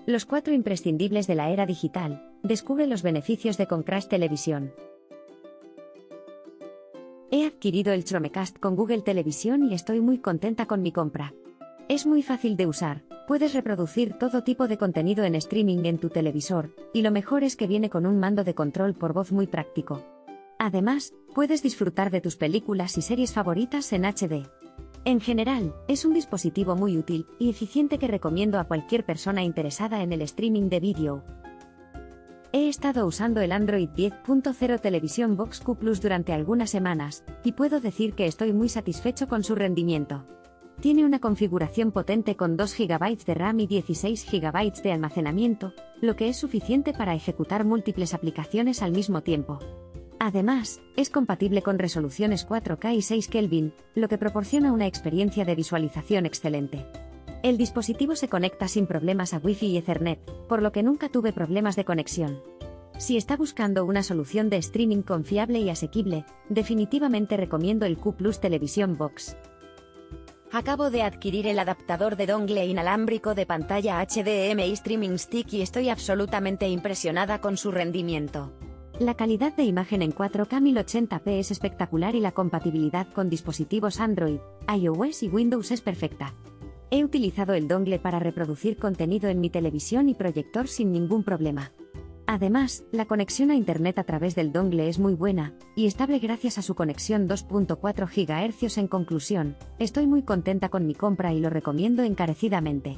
Los 4 imprescindibles de la era digital. Descubre los beneficios de Concrash Televisión. He adquirido el Chromecast con Google Televisión y estoy muy contenta con mi compra. Es muy fácil de usar, puedes reproducir todo tipo de contenido en streaming en tu televisor, y lo mejor es que viene con un mando de control por voz muy práctico. Además, puedes disfrutar de tus películas y series favoritas en HD. En general, es un dispositivo muy útil y eficiente que recomiendo a cualquier persona interesada en el streaming de vídeo. He estado usando el Android 10.0 Television Box Q Plus durante algunas semanas, y puedo decir que estoy muy satisfecho con su rendimiento. Tiene una configuración potente con 2 GB de RAM y 16 GB de almacenamiento, lo que es suficiente para ejecutar múltiples aplicaciones al mismo tiempo. Además, es compatible con resoluciones 4K y 6 Kelvin, lo que proporciona una experiencia de visualización excelente. El dispositivo se conecta sin problemas a Wi-Fi y Ethernet, por lo que nunca tuve problemas de conexión. Si está buscando una solución de streaming confiable y asequible, definitivamente recomiendo el Q Plus Television Box. Acabo de adquirir el adaptador de dongle inalámbrico de pantalla HDMI Streaming Stick y estoy absolutamente impresionada con su rendimiento. La calidad de imagen en 4K 1080p es espectacular y la compatibilidad con dispositivos Android, iOS y Windows es perfecta. He utilizado el dongle para reproducir contenido en mi televisión y proyector sin ningún problema. Además, la conexión a Internet a través del dongle es muy buena y estable gracias a su conexión 2.4 GHz. En conclusión, estoy muy contenta con mi compra y lo recomiendo encarecidamente.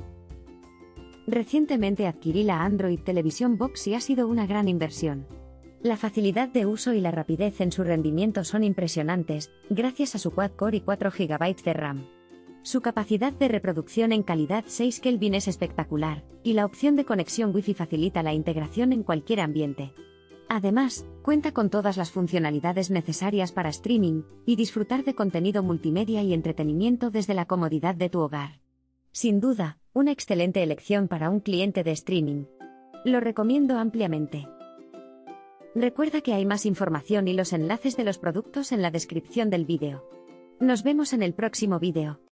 Recientemente adquirí la Android Television Box y ha sido una gran inversión. La facilidad de uso y la rapidez en su rendimiento son impresionantes, gracias a su quad-core y 4 GB de RAM. Su capacidad de reproducción en calidad 6 Kelvin es espectacular, y la opción de conexión Wi-Fi facilita la integración en cualquier ambiente. Además, cuenta con todas las funcionalidades necesarias para streaming y disfrutar de contenido multimedia y entretenimiento desde la comodidad de tu hogar. Sin duda, una excelente elección para un cliente de streaming. Lo recomiendo ampliamente. Recuerda que hay más información y los enlaces de los productos en la descripción del vídeo. Nos vemos en el próximo vídeo.